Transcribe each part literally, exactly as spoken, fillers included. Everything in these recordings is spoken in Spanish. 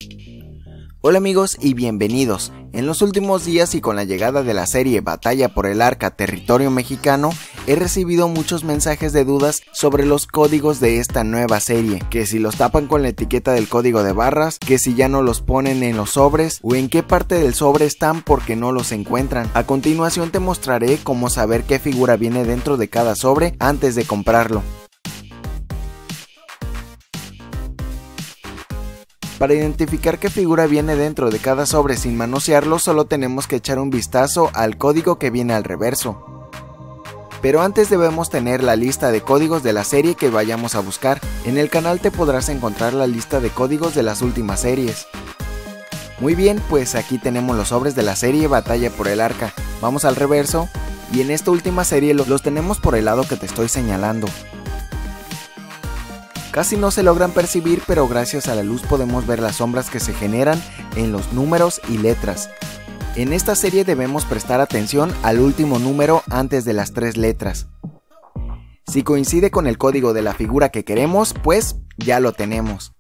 Hola amigos y bienvenidos. En los últimos días y con la llegada de la serie Batalla por el Arca Territorio Mexicano, he recibido muchos mensajes de dudas sobre los códigos de esta nueva serie, que si los tapan con la etiqueta del código de barras, que si ya no los ponen en los sobres o en qué parte del sobre están porque no los encuentran. A continuación te mostraré cómo saber qué figura viene dentro de cada sobre antes de comprarlo. Para identificar qué figura viene dentro de cada sobre sin manosearlo, solo tenemos que echar un vistazo al código que viene al reverso. Pero antes debemos tener la lista de códigos de la serie que vayamos a buscar. En el canal te podrás encontrar la lista de códigos de las últimas series. Muy bien, pues aquí tenemos los sobres de la serie Batalla por el Arca. Vamos al reverso y en esta última serie los tenemos por el lado que te estoy señalando. Casi no se logran percibir, pero gracias a la luz podemos ver las sombras que se generan en los números y letras. En esta serie debemos prestar atención al último número antes de las tres letras. Si coincide con el código de la figura que queremos, pues ya lo tenemos.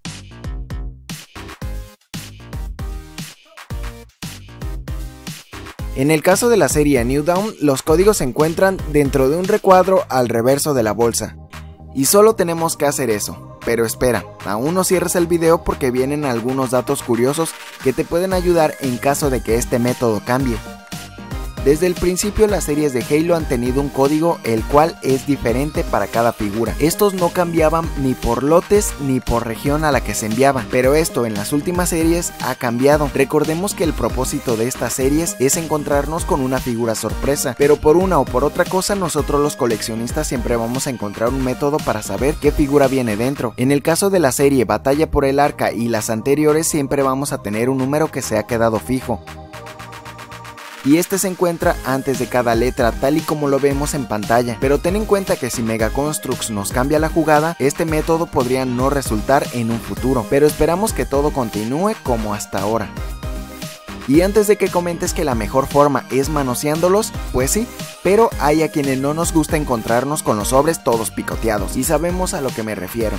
En el caso de la serie New Dawn, los códigos se encuentran dentro de un recuadro al reverso de la bolsa. Y solo tenemos que hacer eso. Pero espera, aún no cierres el video porque vienen algunos datos curiosos que te pueden ayudar en caso de que este método cambie. Desde el principio las series de Halo han tenido un código el cual es diferente para cada figura. Estos no cambiaban ni por lotes ni por región a la que se enviaban, pero esto en las últimas series ha cambiado. Recordemos que el propósito de estas series es encontrarnos con una figura sorpresa, pero por una o por otra cosa nosotros los coleccionistas siempre vamos a encontrar un método para saber qué figura viene dentro. En el caso de la serie Batalla por el Arca y las anteriores siempre vamos a tener un número que se ha quedado fijo. Y este se encuentra antes de cada letra tal y como lo vemos en pantalla, pero ten en cuenta que si Mega Construx nos cambia la jugada, este método podría no resultar en un futuro, pero esperamos que todo continúe como hasta ahora. Y antes de que comentes que la mejor forma es manoseándolos, pues sí, pero hay a quienes no nos gusta encontrarnos con los sobres todos picoteados, y sabemos a lo que me refiero.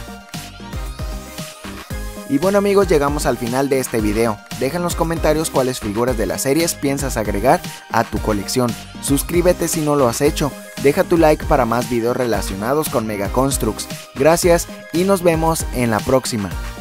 Y bueno amigos, llegamos al final de este video. Deja en los comentarios cuáles figuras de las series piensas agregar a tu colección. Suscríbete si no lo has hecho. Deja tu like para más videos relacionados con Mega Construx. Gracias y nos vemos en la próxima.